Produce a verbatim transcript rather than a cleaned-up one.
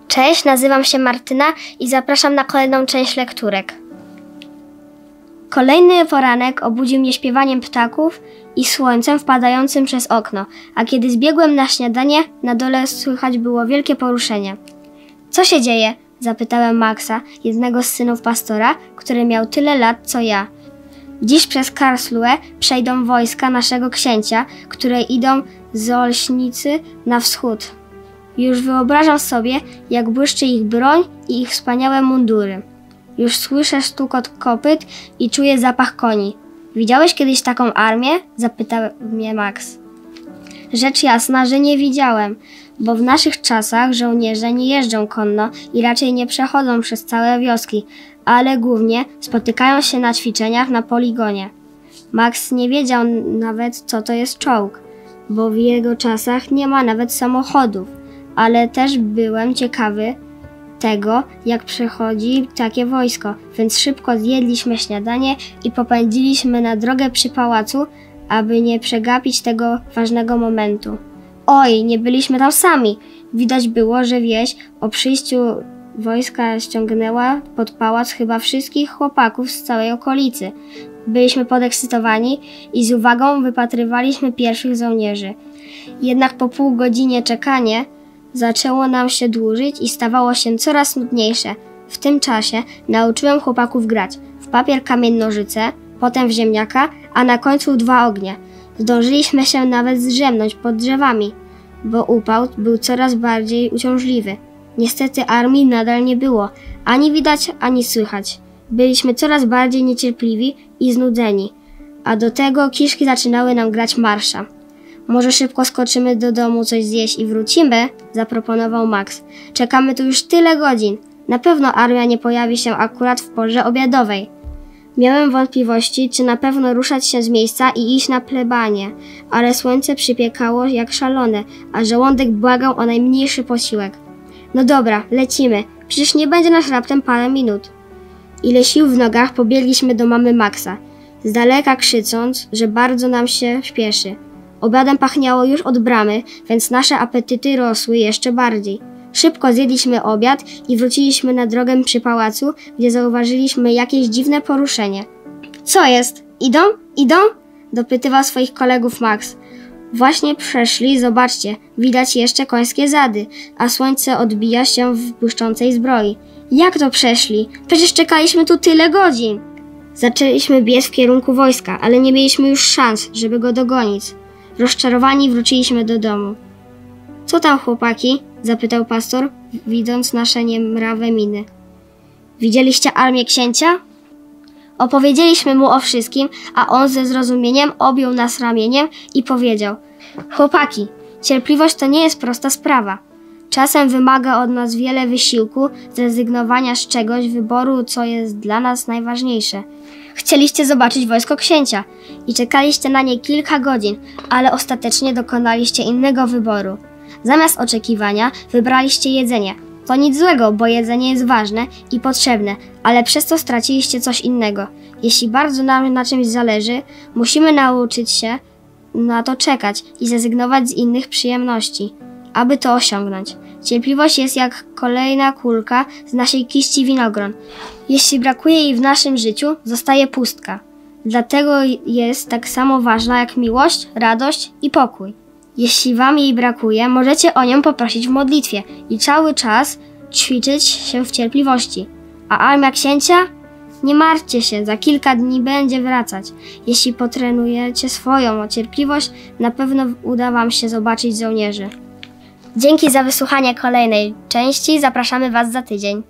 Cześć, nazywam się Martyna i zapraszam na kolejną część lekturek. Kolejny poranek obudził mnie śpiewaniem ptaków i słońcem wpadającym przez okno, a kiedy zbiegłem na śniadanie, na dole słychać było wielkie poruszenie. Co się dzieje? Zapytałem Maxa, jednego z synów pastora, który miał tyle lat co ja. Dziś przez Karlsruhe przejdą wojska naszego księcia, które idą z Olśnicy na wschód. Już wyobrażam sobie, jak błyszczy ich broń i ich wspaniałe mundury. Już słyszę stukot kopyt i czuję zapach koni. Widziałeś kiedyś taką armię? Zapytał mnie Max. Rzecz jasna, że nie widziałem, bo w naszych czasach żołnierze nie jeżdżą konno i raczej nie przechodzą przez całe wioski, ale głównie spotykają się na ćwiczeniach na poligonie. Max nie wiedział nawet, co to jest czołg, bo w jego czasach nie ma nawet samochodów, ale też byłem ciekawy tego, jak przechodzi takie wojsko, więc szybko zjedliśmy śniadanie i popędziliśmy na drogę przy pałacu, aby nie przegapić tego ważnego momentu. Oj, nie byliśmy tam sami. Widać było, że wieś o przyjściu wojska ściągnęła pod pałac chyba wszystkich chłopaków z całej okolicy. Byliśmy podekscytowani i z uwagą wypatrywaliśmy pierwszych żołnierzy. Jednak po pół godzinie czekania zaczęło nam się dłużyć i stawało się coraz nudniejsze. W tym czasie nauczyłem chłopaków grać w papier, kamień, nożyce, potem w ziemniaka, a na końcu dwa ognie. Zdążyliśmy się nawet zdrzemnąć pod drzewami, bo upał był coraz bardziej uciążliwy. Niestety armii nadal nie było, ani widać, ani słychać. Byliśmy coraz bardziej niecierpliwi i znudzeni, a do tego kiszki zaczynały nam grać marsza. Może szybko skoczymy do domu coś zjeść i wrócimy? Zaproponował Max. Czekamy tu już tyle godzin. Na pewno armia nie pojawi się akurat w porze obiadowej. Miałem wątpliwości, czy na pewno ruszać się z miejsca i iść na plebanie, ale słońce przypiekało jak szalone, a żołądek błagał o najmniejszy posiłek. No dobra, lecimy. Przecież nie będzie nas raptem parę minut. Ile sił w nogach pobiegliśmy do mamy Maxa, z daleka krzycząc, że bardzo nam się śpieszy. Obiadem pachniało już od bramy, więc nasze apetyty rosły jeszcze bardziej. Szybko zjedliśmy obiad i wróciliśmy na drogę przy pałacu, gdzie zauważyliśmy jakieś dziwne poruszenie. Co jest? Idą? Idą? Dopytywał swoich kolegów Max. Właśnie przeszli, zobaczcie, widać jeszcze końskie zady, a słońce odbija się w błyszczącej zbroi. Jak to przeszli? Przecież czekaliśmy tu tyle godzin. Zaczęliśmy biec w kierunku wojska, ale nie mieliśmy już szans, żeby go dogonić. Rozczarowani wróciliśmy do domu. Co tam, chłopaki? Zapytał pastor, widząc nasze niemrawe miny. Widzieliście armię księcia? Opowiedzieliśmy mu o wszystkim, a on ze zrozumieniem objął nas ramieniem i powiedział: chłopaki, cierpliwość to nie jest prosta sprawa. Czasem wymaga od nas wiele wysiłku, zrezygnowania z czegoś, wyboru, co jest dla nas najważniejsze. Chcieliście zobaczyć wojsko księcia i czekaliście na nie kilka godzin, ale ostatecznie dokonaliście innego wyboru. Zamiast oczekiwania wybraliście jedzenie. To nic złego, bo jedzenie jest ważne i potrzebne, ale przez to straciliście coś innego. Jeśli bardzo nam na czymś zależy, musimy nauczyć się na to czekać i zrezygnować z innych przyjemności, aby to osiągnąć. Cierpliwość jest jak kolejna kulka z naszej kiści winogron. Jeśli brakuje jej w naszym życiu, zostaje pustka. Dlatego jest tak samo ważna jak miłość, radość i pokój. Jeśli wam jej brakuje, możecie o nią poprosić w modlitwie i cały czas ćwiczyć się w cierpliwości. A armia księcia? Nie martwcie się, za kilka dni będzie wracać. Jeśli potrenujecie swoją cierpliwość, na pewno uda wam się zobaczyć żołnierzy. Dzięki za wysłuchanie kolejnej części. Zapraszamy was za tydzień.